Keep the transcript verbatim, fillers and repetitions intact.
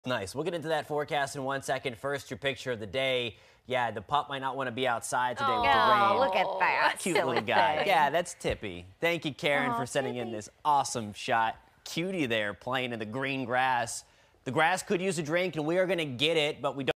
Nice. We'll get into that forecast in one second. First, your picture of the day. Yeah, the pup might not want to be outside today Oh, with the rain. look at that. Cute silly little guy. thing. Yeah, that's Tippy. Thank you, Karen, Aw, for sending Tippy. in this awesome shot. Cutie there playing in the green grass. The grass could use a drink, and we are going to get it, but we don't.